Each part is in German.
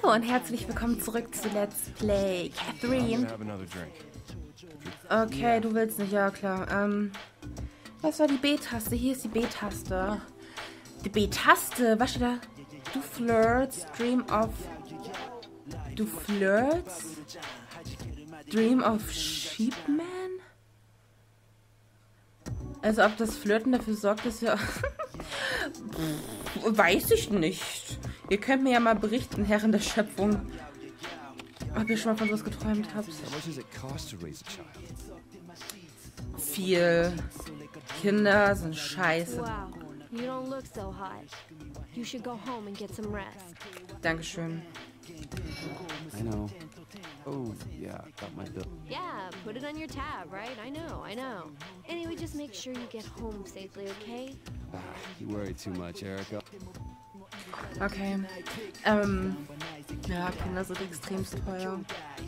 Hallo und herzlich willkommen zurück zu Let's Play Catherine. Okay, du willst nicht, ja klar. Was war die B-Taste? Hier ist die B-Taste. Die B-Taste, was steht da? Du flirts, dream of... Du flirts? Dream of Sheepman? Also ob das Flirten dafür sorgt, dass wir... Weiß ich nicht. Ihr könnt mir ja mal berichten, Herren der Schöpfung, ob ihr schon mal von sowas geträumt habt. Viel. Kinder sind scheiße. Dankeschön. I know. Oh, yeah, got my bill. Yeah, put it on your tab, right? I know. Anyway, just make sure you get home safely, okay? You worry too much, Erica. Okay. Ja, Kinder sind extremst teuer.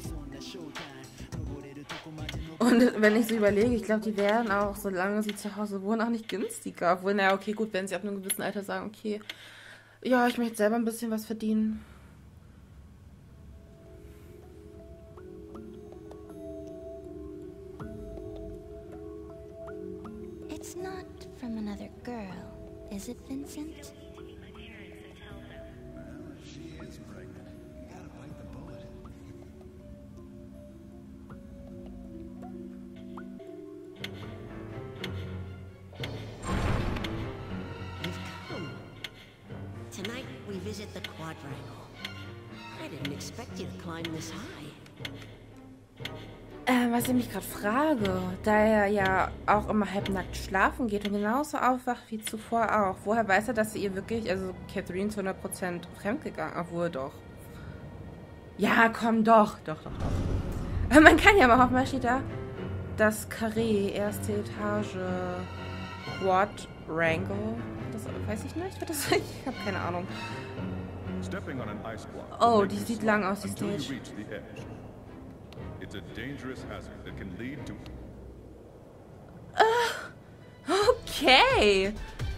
Und wenn ich so überlege, ich glaube, die werden auch, solange sie zu Hause wohnen, auch nicht günstiger. Obwohl, naja, okay, gut, wenn sie ab einem gewissen Alter sagen, okay, ja, ich möchte selber ein bisschen was verdienen. It's not from another girl, is it, Vincent? She is pregnant. You gotta bite the bullet. You've come. Tonight we visit the quadrangle. I didn't expect you to climb this high. Was ich mich gerade frage, da er ja auch immer halbnackt schlafen geht und genauso aufwacht wie zuvor auch, woher weiß er, dass sie ihr wirklich, also Catherine zu 100% fremdgegangen, obwohl doch. Ja, komm, doch. Aber man kann ja mal hoffen, was steht da? Das Carré, erste Etage, Quadrangle, das weiß ich nicht, ich habe keine Ahnung. Oh, die sieht lang aus, die Stage. It's a dangerous hazard that can lead to... Okay.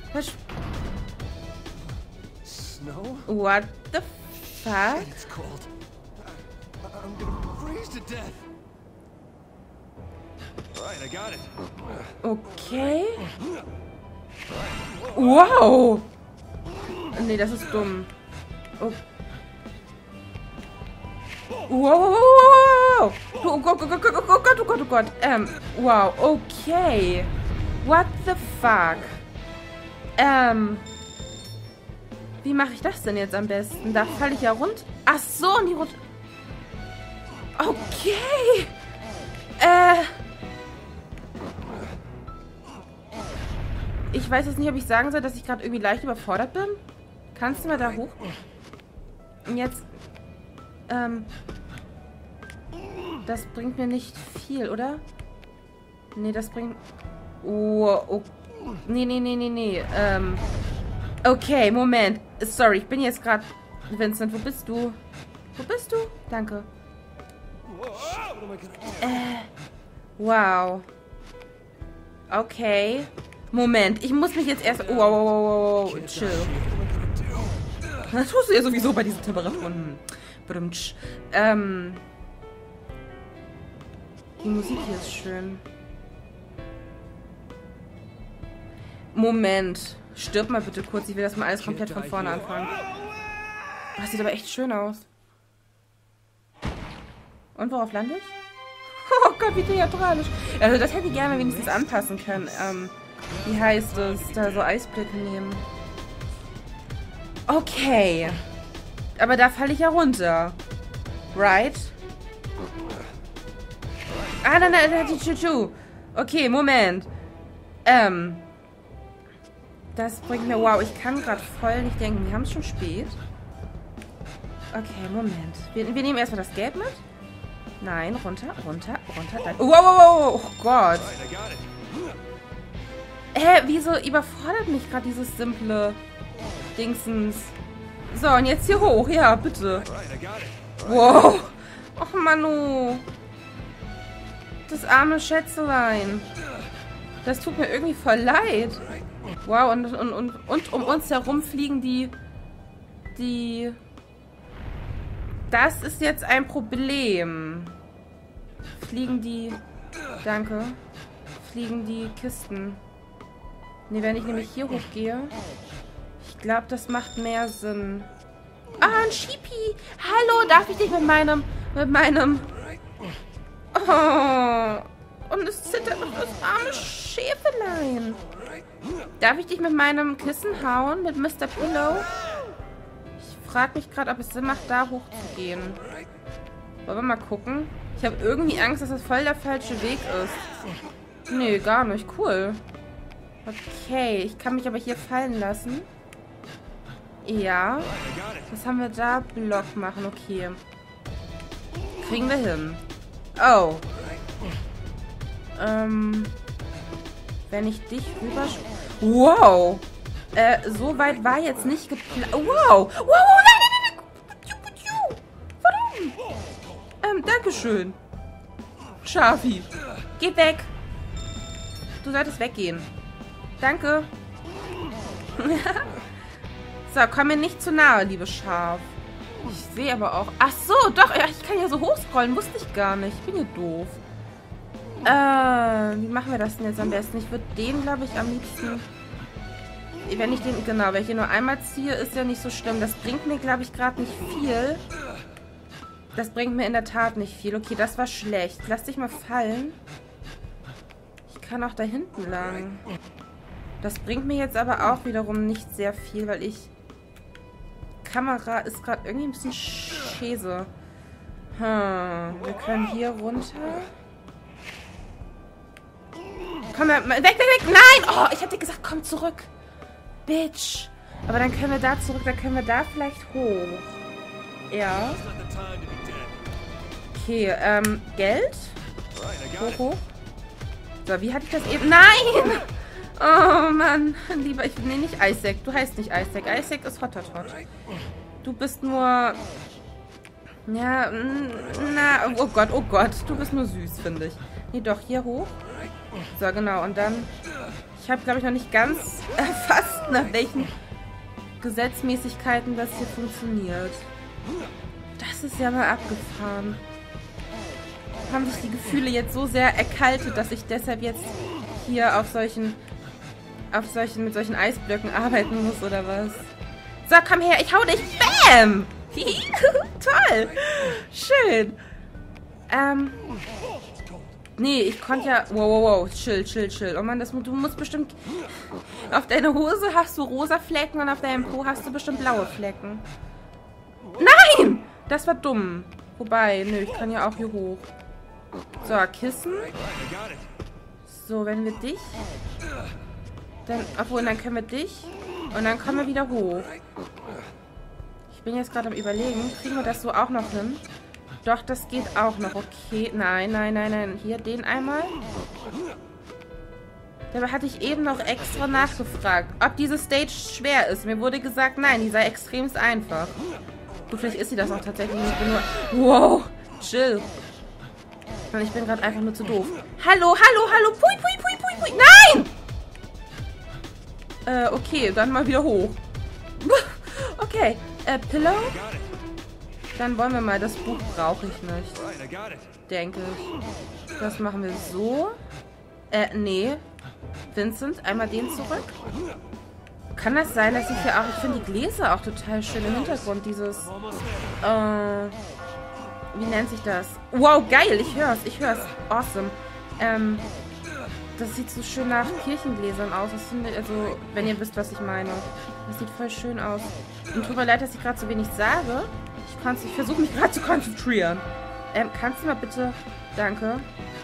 Snow? What the fuck? It's cold. I'm gonna freeze to death. Alright, I got it. Okay. Wow. Nee, das ist dumm. Oh. Wow. Oh Gott, oh Gott. Wow, okay. What the fuck? Wie mache ich das denn jetzt am besten? Da falle ich ja runter. Ach so, und die runter. Okay. Ich weiß jetzt nicht, ob ich sagen soll, dass ich gerade irgendwie leicht überfordert bin. Kannst du mal da hoch? Und jetzt, das bringt mir nicht viel, oder? Nee, das bringt... Oh. Nee. Okay, Moment. Sorry, ich bin jetzt gerade... Vincent, wo bist du? Danke. Wow. Okay. Moment, ich muss mich jetzt erst... Wow. Chill. Das tust du ja sowieso bei diesen Temperaturen. Die Musik hier ist schön. Moment. Stirb mal bitte kurz. Ich will das mal alles komplett von vorne anfangen. Das sieht aber echt schön aus. Und worauf lande ich? Oh Gott, wie theatralisch. Also das hätte ich gerne wenigstens anpassen können. Wie heißt es? Da so Eisblöcke nehmen. Okay. Aber da falle ich ja runter. Right? Ah, nein, die Chuchu. Okay, Moment. Das bringt mir... Wow, ich kann gerade voll nicht denken. Wir haben es schon spät. Okay, Moment. Wir nehmen erstmal das Gelb mit. Nein, runter. Dann. Wow. Oh Gott. Wieso überfordert mich gerade dieses simple Dingsens? So, und jetzt hier hoch. Ja, bitte. Wow. Och, Manu. Das arme Schätzelein. Das tut mir irgendwie voll leid. Wow, und um uns herum fliegen die Das ist jetzt ein Problem. Fliegen die... Danke. Fliegen die Kisten. Ne, wenn ich nämlich hier hochgehe. Ich glaube, das macht mehr Sinn. Ah, ein Sheepy. Hallo, darf ich dich mit meinem... Oh. Und es zittert noch das arme Schäfelein. Darf ich dich mit meinem Kissen hauen? Mit Mr. Pillow? Ich frage mich gerade, ob es Sinn macht, da hochzugehen. Wollen wir mal gucken? Ich habe irgendwie Angst, dass das voll der falsche Weg ist. Nee, gar nicht. Cool. Okay, ich kann mich aber hier fallen lassen. Ja. Was haben wir da? Block machen, okay. Kriegen wir hin. Oh. Wenn ich dich rüber... Wow. So weit war jetzt nicht geplant. Wow. Wow, nein, nein. Warum? Dankeschön. Schafi. Geh weg. Du solltest weggehen. Danke. So, komm mir nicht zu nahe, liebe Schaf. Ich sehe aber auch... Ach so, doch. Ja, ich kann ja so hochscrollen. Wusste ich gar nicht. Ich bin ja doof. Wie machen wir das denn jetzt am besten? Ich würde den, glaube ich, am liebsten... Wenn ich den... Genau, wenn ich den nur einmal ziehe, ist ja nicht so schlimm. Das bringt mir, glaube ich, gerade nicht viel. Das bringt mir in der Tat nicht viel. Okay, das war schlecht. Lass dich mal fallen. Ich kann auch da hinten lang. Das bringt mir jetzt aber auch wiederum nicht sehr viel, weil ich... Kamera ist gerade irgendwie ein bisschen schäse. Wir können hier runter. Komm, weg, weg, weg. Nein! Oh, ich hab dir gesagt, komm zurück. Bitch. Aber dann können wir da zurück, dann können wir da vielleicht hoch. Ja. Okay, Geld. Hoch, hoch. So, wie hatte ich das eben? Nein! Oh, Mann. Lieber, ich nee, nicht Isaac. Du heißt nicht Isaac. Isaac ist Hottertot. Du bist nur... Ja, na, oh Gott. Du bist nur süß, finde ich. Nee, doch, hier hoch. So, genau. Und dann... Ich habe, glaube ich, noch nicht ganz erfasst, nach welchen Gesetzmäßigkeiten das hier funktioniert. Das ist ja mal abgefahren. Haben sich die Gefühle jetzt so sehr erkaltet, dass ich deshalb jetzt hier mit solchen Eisblöcken arbeiten muss, oder was? So, komm her, ich hau dich. Bam! Toll! Schön. Nee, ich konnte ja... Wow. Chill. Oh Mann, du musst bestimmt... Auf deine Hose hast du rosa Flecken und auf deinem Po hast du bestimmt blaue Flecken. Nein! Das war dumm. Wobei, nö, ich kann ja auch hier hoch. So, Kissen. So, wenn wir dich... Dann können wir dich. Und dann kommen wir wieder hoch. Ich bin jetzt gerade am Überlegen. Kriegen wir das so auch noch hin? Doch, das geht auch noch. Okay. Nein. Hier, den einmal. Dabei hatte ich eben noch extra nachgefragt, ob diese Stage schwer ist. Mir wurde gesagt, nein, die sei extremst einfach. Gut, vielleicht ist sie das auch tatsächlich nicht. Ich bin nur... Wow. Chill. Und ich bin gerade einfach nur zu doof. Hallo. Pui. Nein! Okay, dann mal wieder hoch. Okay, Pillow? Dann wollen wir mal, das Buch brauche ich nicht. Denke ich. Das machen wir so. Nee. Vincent, einmal den zurück. Kann das sein, dass ich hier auch... Ich finde die Gläser auch total schön im Hintergrund. Dieses... wie nennt sich das? Wow, geil, ich hör's. Awesome. Das sieht so schön nach Kirchengläsern aus. Das finde ich, also, wenn ihr wisst, was ich meine. Das sieht voll schön aus. Und tut mir leid, dass ich gerade so wenig sage. Ich versuche mich gerade zu konzentrieren. Kannst du mal bitte... Danke.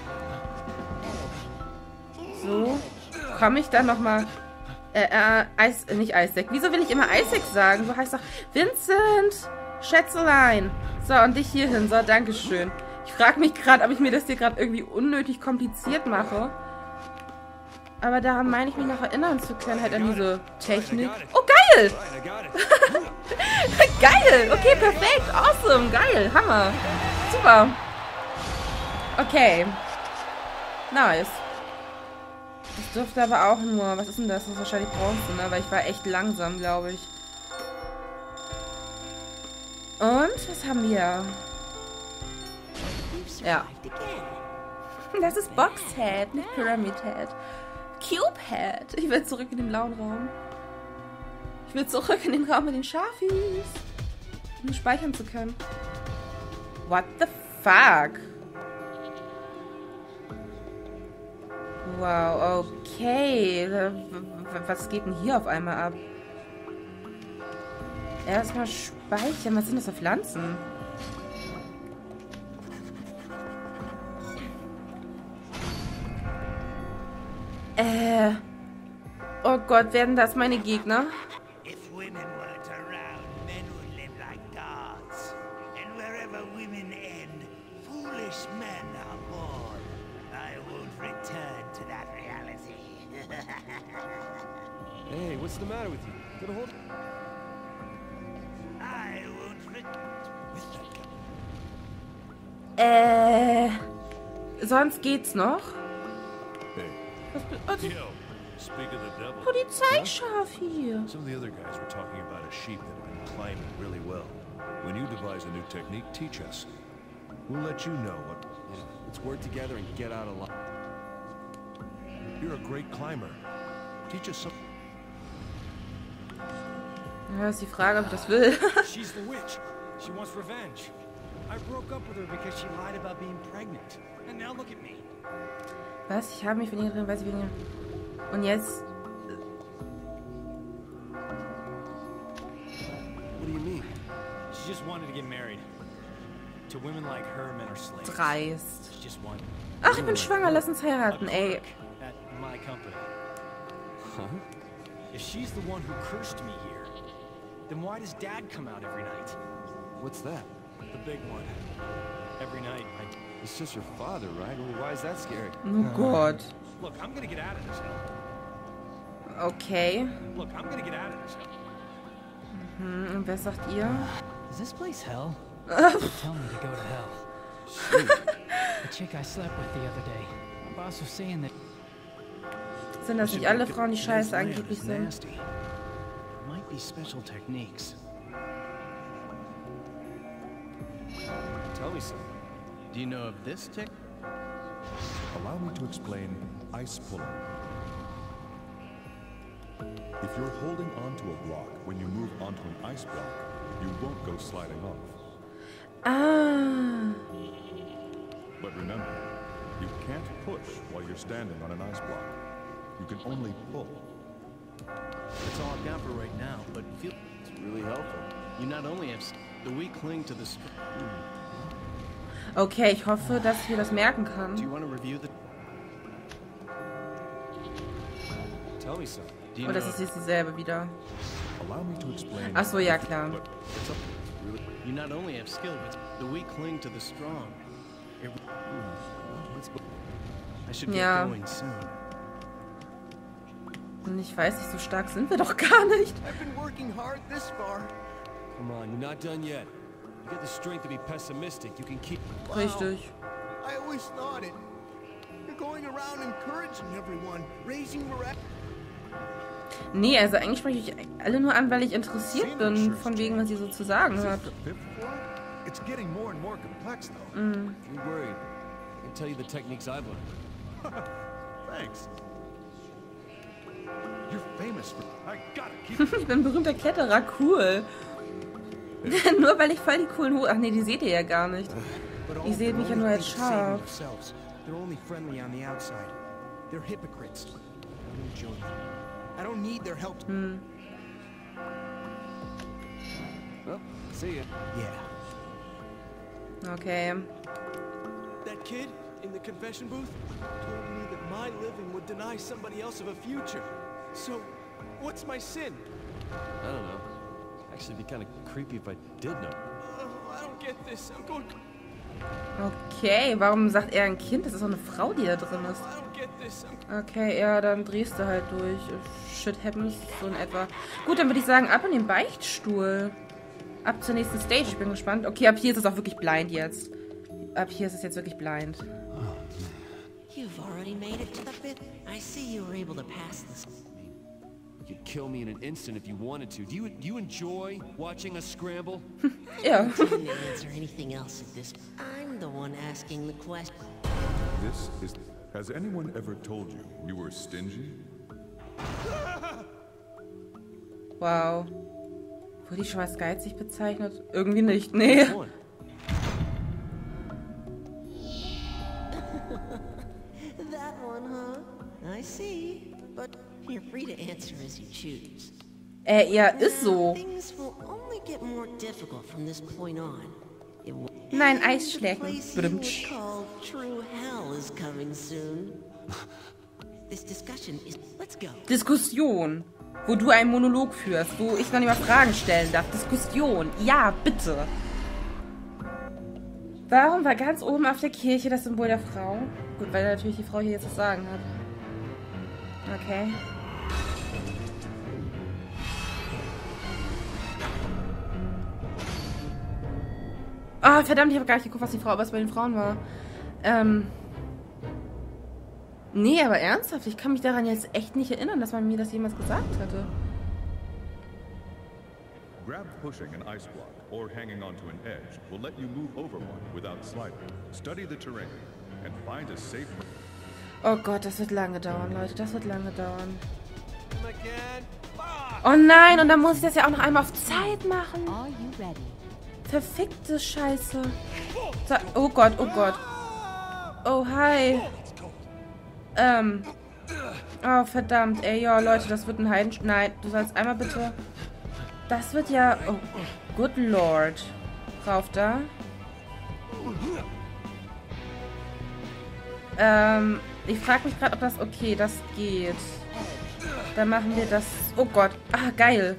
So. Komme ich dann nochmal... nicht Isaac. Wieso will ich immer Isaac sagen? Du heißt doch Vincent! Schätzelein! So, und dich hier hin. So, dankeschön. Ich frage mich gerade, ob ich mir das hier gerade irgendwie unnötig kompliziert mache. Aber daran meine ich mich noch erinnern zu können, halt an diese Technik. Oh, geil! Geil! Okay, perfekt. Awesome. Geil. Hammer. Super. Okay. Nice. Das dürfte aber auch nur... Was ist denn das? Das ist wahrscheinlich Bronze, ne? Weil ich war echt langsam, glaube ich. Und was haben wir? You've Ja. survived again. Das ist Boxhead, nicht Pyramid Head. Cubehead. Ich will zurück in den blauen Raum. Ich will zurück in den Raum mit den Schafis. Um speichern zu können. What the fuck? Wow, okay. Was geht denn hier auf einmal ab? Erstmal speichern. Was sind das für Pflanzen? Oh Gott, werden das meine Gegner? If women weren't around, men would live like gods. And wherever women end, foolish men are born. I won't return to that reality. Hey, what's the matter with you? Get a hold. I won't return. Sonst geht's noch? Hey, Was, yo, speak of the devil. Polizeischaf hier. Some of the other guys were talking about a sheep that had been climbing really well. When you devise a new technique, teach us. We'll let you know what... Yeah, let's work together and get out alive. You're a great climber. Teach us some... Ja, ist die Frage, ob ich das will. She's the witch. She wants revenge. I broke up with her because she lied about being pregnant. And now look at me. Was? Ich habe mich von ihr drin, weiß ich weniger. Und jetzt... What do you mean? She just wanted to get married. To women like her, men are slaves. Dreist. She just wanted Ach, ich bin schwanger, lass uns a heiraten, ey. clerk at my company. Huh? If she's the one who cursed me here, then why does Dad come out every night? What's that? The big one. Every night, It's just your father, right? Well, why is that scary? Oh Gott. Look, I'm gonna get out of this hell. Okay. Look, I'm gonna get out of this hell. Und wer sagt ihr? Is this place hell? Tell me to go to hell. The chick I slept with the other day. My boss was saying that. Sind das nicht alle Frauen, die scheiße angeblich sind? Nasty. Might be special techniques. Tell me something. Do you know of this tick? Allow me to explain ice pulling. If you're holding onto a block when you move onto an ice block, you won't go sliding off. Ah. But remember, you can't push while you're standing on an ice block. You can only pull. That's all I've got for right now, but it's really helpful. You not only have the weak cling to the Okay, ich hoffe, dass ich mir das merken Do kann. you want to review the Tell me something. Do you Oder know ist es jetzt dieselbe wieder? Allow me to explain. Ach so, ja klar. But it's up really you not only have skill, but the weak cling to the strong. I should get Ja. going soon. Und ich weiß nicht, so stark sind wir doch gar nicht. I've been working hard this far. Come on, you're not done yet. You got the strength to be pessimistic. You can keep. Richtig. I always thought it. You're going around encouraging everyone, raising morale. Nee, also eigentlich spreche ich alle nur an, weil ich interessiert bin, von wegen, was sie so zu sagen hat. fifth floor? It's getting more and more complex, though. If you're worried, I can tell you the techniques I've learned. Thanks. You're famous for... I gotta keep... Ich bin ein berühmter Kletterer, cool. Nur weil ich voll die coolen Hosen... Ach nee, die seht ihr ja gar nicht. Ich sehe mich ja nur als Schaf. They're only friendly on the outside. They're hypocrites. I don't join them. I don't need their help. Well, see ya. Yeah. Okay. That kid in the confession booth told me that my living would deny somebody else of a future. So, what's my sin? I don't know. Actually, it'd be kind of creepy if I did know. I don't get this. I'm going. Okay, warum sagt er ein Kind? Das ist doch eine Frau, die da drin ist. I don't get this. I'm Okay, ja, dann drehst du halt durch. Shit happens, so in etwa. Gut, dann würde ich sagen, ab in den Beichtstuhl. Ab zur nächsten Stage, ich bin gespannt. Okay, ab hier ist es auch wirklich blind jetzt. Ab hier ist es jetzt wirklich blind. You've already made it to the fifth. I see you were able to pass this. could kill me in an instant if you wanted to. Do you enjoy watching us scramble? Ja. Didn't answer anything else at this. I'm the one asking the question. This is... Has anyone ever told you you were stingy? Wow. Wurde ich schon als geizig bezeichnet? Irgendwie nicht, nee. That one, huh? I see. But you're free to answer as you choose. Ja, ist so. Things will only get more difficult from this point on. Nein, Eisschlecken. Called True Hell is coming soon. This discussion is... Let's go. Diskussion. Wo du einen Monolog führst, wo ich noch nicht mal Fragen stellen darf. Diskussion. Ja, bitte. Warum war ganz oben auf der Kirche das Symbol der Frau? Gut, weil natürlich die Frau hier jetzt was sagen hat. Okay. Ah, verdammt, ich habe gar nicht geguckt, was bei den Frauen war. Nee, aber ernsthaft, ich kann mich daran jetzt echt nicht erinnern, dass man mir das jemals gesagt hatte. Grab pushing an ice block or hanging onto an edge will let you move over one without sliding. Study the terrain and find a safe... Oh Gott, das wird lange dauern, Leute. Das wird lange dauern. Oh nein, und dann muss ich das ja auch noch einmal auf Zeit machen. Verfickte Scheiße. So, oh Gott, oh Gott. Oh, hi. Oh, verdammt. Ey, ja, Leute, das wird ein Heiden... Nein, du sollst einmal bitte... Das wird ja... Oh, good Lord. Rauf da. Ich frage mich gerade, ob das... Okay, das geht. Dann machen wir das... Oh Gott. Ah, geil.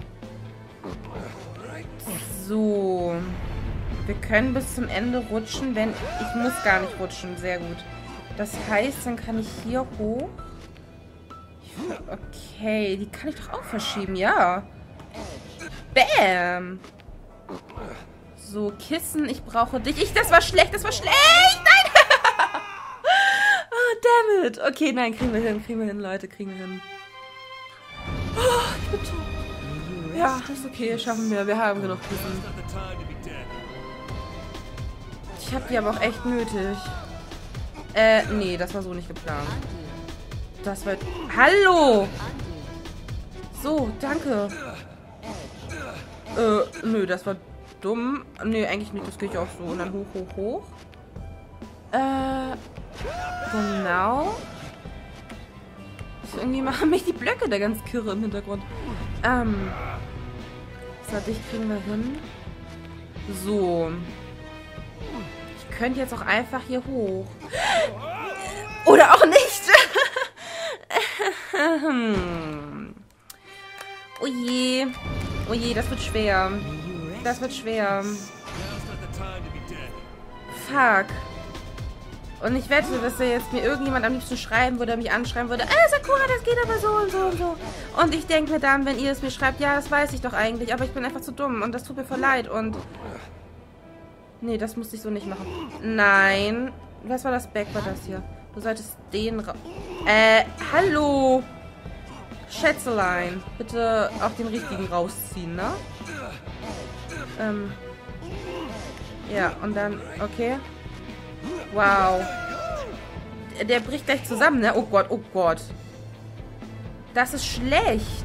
So. Wir können bis zum Ende rutschen, wenn... Ich muss gar nicht rutschen. Sehr gut. Das heißt, dann kann ich hier hoch. Okay, die kann ich doch auch verschieben, ja. Bam. So, Kissen, ich brauche dich. Das war schlecht, das war schlecht. Nein. Oh, damn it. Okay, nein, kriegen wir hin, Leute, kriegen wir hin. Oh, ich bin tot. Ja, ist okay, schaffen wir. Wir haben genug Kissen. Ich habe die aber auch echt nötig. Nee, das war so nicht geplant. Das wird... Hallo! So, danke. Nö, das war dumm. Nee, eigentlich nicht. Das geht ja auch so. Und dann hoch, hoch, hoch. Genau. Irgendwie machen mich die Blöcke da ganz kirre im Hintergrund. So, dich kriegen wir hin. So. Ich könnte jetzt auch einfach hier hoch. Oder auch nicht. Oh je. Oh je, das wird schwer. Das wird schwer. Fuck. Und ich wette, dass jetzt mir irgendjemand am liebsten schreiben würde, mich anschreiben würde, Sakura, das geht aber so und so und so. Und ich denke mir dann, wenn ihr es mir schreibt, ja, das weiß ich doch eigentlich, aber ich bin einfach zu dumm und das tut mir voll leid und... Nee, das musste ich so nicht machen. Nein. Was war das Back, war das hier? Du solltest den hallo. Schätzelein. Bitte auch den richtigen rausziehen, ne? Ja, und dann, okay. Wow. Der bricht gleich zusammen, ne? Oh Gott, oh Gott. Das ist schlecht.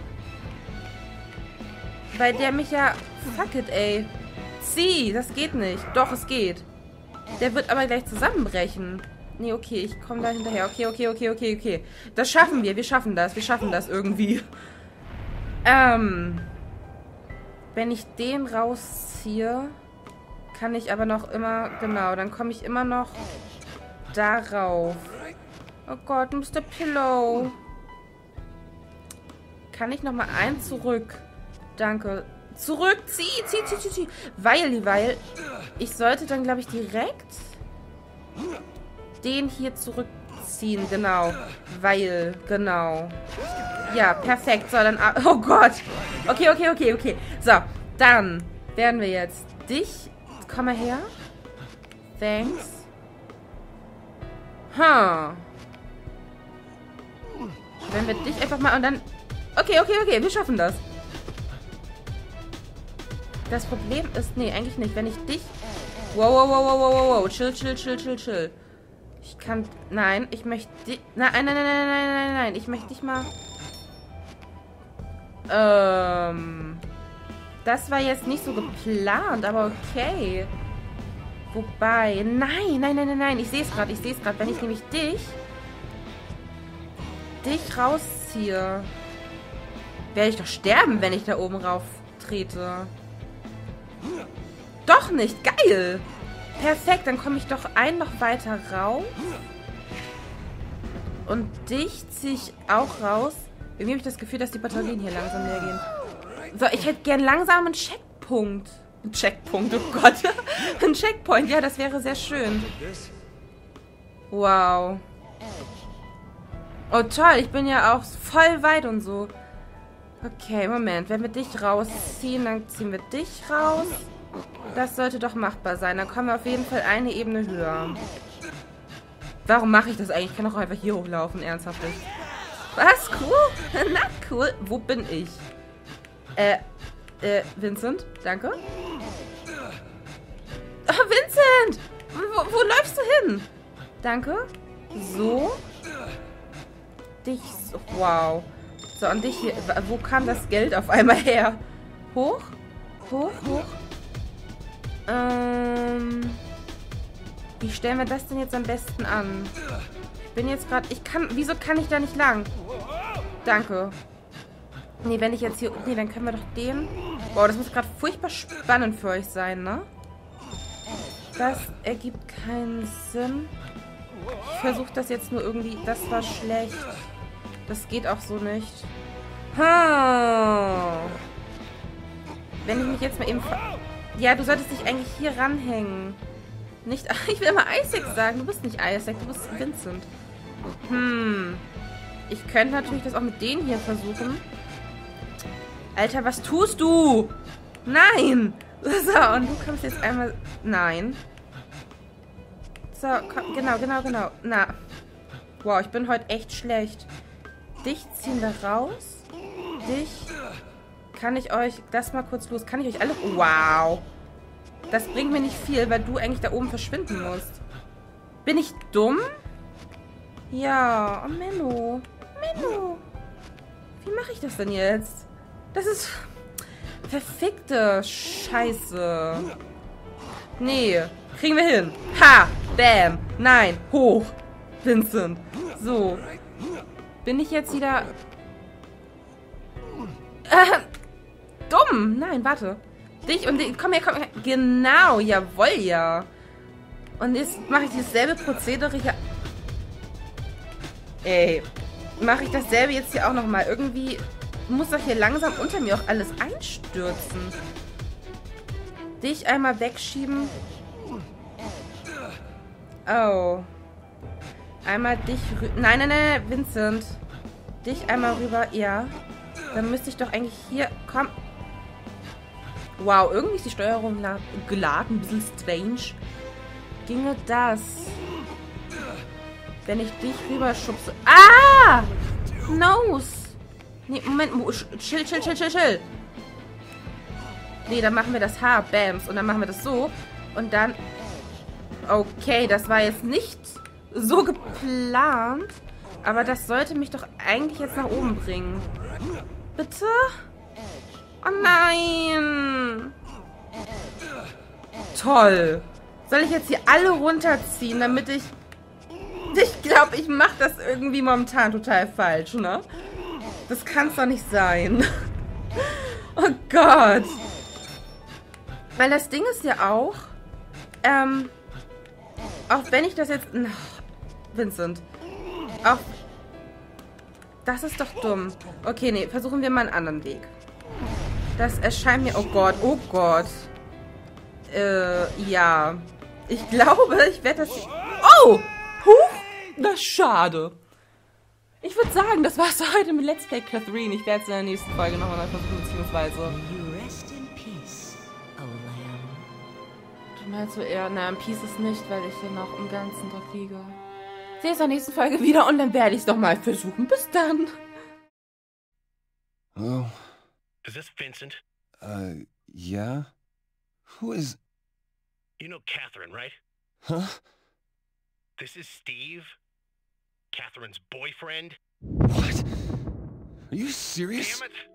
Weil der mich ja... Fuck it, ey. Zieh, das geht nicht. Doch, es geht. Der wird aber gleich zusammenbrechen. Nee, okay, ich komme da hinterher. Okay. Das schaffen wir. Wir schaffen das irgendwie. Wenn ich den rausziehe, kann ich aber noch immer... Genau, dann komme ich immer noch darauf. Oh Gott, Mr. Pillow. Kann ich noch mal einen zurück? Danke. Zurück, zieh. Weil ich sollte dann, glaube ich, direkt den hier zurückziehen. Genau. Genau. Ja, perfekt. So, dann... Oh Gott. Okay. So, dann werden wir jetzt dich... Komm mal her. Thanks. Wenn wir dich einfach mal... Und dann Okay, wir schaffen das. Das Problem ist, nee, eigentlich nicht. Wenn ich dich... Wow. Chill. Ich kann... Nein, ich möchte... Nein. Ich möchte dich mal... Das war jetzt nicht so geplant, aber okay. Wobei... Nein. Ich sehe es gerade. Wenn ich nämlich dich rausziehe, werde ich doch sterben, wenn ich da oben rauf trete. Doch nicht. Geil. Perfekt, dann komme ich doch noch weiter raus. Und dich ziehe ich auch raus. Irgendwie habe ich das Gefühl, dass die Batterien hier langsam leer gehen. So, ich hätte gern langsam einen Checkpunkt. Ein Checkpunkt, oh Gott. Ein Checkpoint, ja, das wäre sehr schön. Wow. Oh toll, ich bin ja auch voll weit und so. Okay, Moment. Wenn wir dich rausziehen, dann ziehen wir dich raus. Das sollte doch machbar sein. Dann kommen wir auf jeden Fall eine Ebene höher. Warum mache ich das eigentlich? Ich kann doch einfach hier hochlaufen, ernsthaft. Was? Cool? Na, cool. Wo bin ich? Vincent? Danke. Oh, Vincent! Wo läufst du hin? Danke. So. Dich so. Wow. So, und dich hier. Wo kam das Geld auf einmal her? Hoch. Wie stellen wir das denn jetzt am besten an? Ich bin jetzt gerade... Wieso kann ich da nicht lang? Danke. Nee, wenn ich jetzt hier... Nee, dann können wir doch den... Wow, das muss gerade furchtbar spannend für euch sein, ne? Das ergibt keinen Sinn. Ich versuche das jetzt nur irgendwie... Das war schlecht. Das geht auch so nicht. Wenn ich mich jetzt mal eben... Ja, du solltest dich eigentlich hier ranhängen. Nicht... Ich will mal Isaac sagen. Du bist nicht Isaac, du bist Vincent. Ich könnte natürlich das auch mit denen hier versuchen. Alter, was tust du? Nein! So, und du kommst jetzt einmal... Nein. So, komm, genau. Na. Wow, ich bin heute echt schlecht. Dich ziehen wir raus. Dich... Kann ich euch... Das mal kurz los. Kann ich euch alle... Wow. Das bringt mir nicht viel, weil du eigentlich da oben verschwinden musst. Bin ich dumm? Ja. Oh, Menno. Wie mache ich das denn jetzt? Das ist... Verfickte Scheiße. Nee. Kriegen wir hin. Ha. Bam. Nein. Hoch. Vincent. So. Bin ich jetzt wieder... Dumm. Nein, warte. Dich und dich. Komm her. Genau. Jawohl, ja. Und jetzt mache ich dasselbe Prozedere hier. Ey. Mache ich dasselbe jetzt hier auch nochmal. Irgendwie muss doch hier langsam unter mir auch alles einstürzen. Dich einmal wegschieben. Oh. Einmal dich rüber. Nein, Vincent. Dich einmal rüber. Ja. Dann müsste ich doch eigentlich hier... Komm. Wow, irgendwie ist die Steuerung geladen. Ein bisschen strange. Ginge das? Wenn ich dich rüberschubse... Ah! Nose! Nee, Moment. Chill. Nee, dann machen wir das Haar. Bams. Und dann machen wir das so. Und dann... Okay, das war jetzt nicht so geplant. Aber das sollte mich doch eigentlich jetzt nach oben bringen. Bitte? Oh nein! Toll! Soll ich jetzt hier alle runterziehen, damit ich... Ich glaube, ich mache das irgendwie momentan total falsch, ne? Das kann es doch nicht sein. Oh Gott! Weil das Ding ist ja auch... Auch wenn ich das jetzt... Vincent. Auch... Das ist doch dumm. Okay, nee, versuchen wir mal einen anderen Weg. Das erscheint mir... Oh Gott. Ja. Ich glaube, ich werde das... Oh! Huch! Das ist schade. Ich würde sagen, das war's heute mit Let's Play Catherine. Ich werde es in der nächsten Folge nochmal versuchen, beziehungsweise... Du meinst so eher, na, Peace ist nicht, weil ich hier noch im Ganzen dort liege. Ich sehe es in der nächsten Folge wieder und dann werde ich es nochmal versuchen. Bis dann! Hello? Is this Vincent? Yeah? Who is... You know Catherine, right? Huh? This is Steve? Catherine's boyfriend? What? Are you serious? Damn it!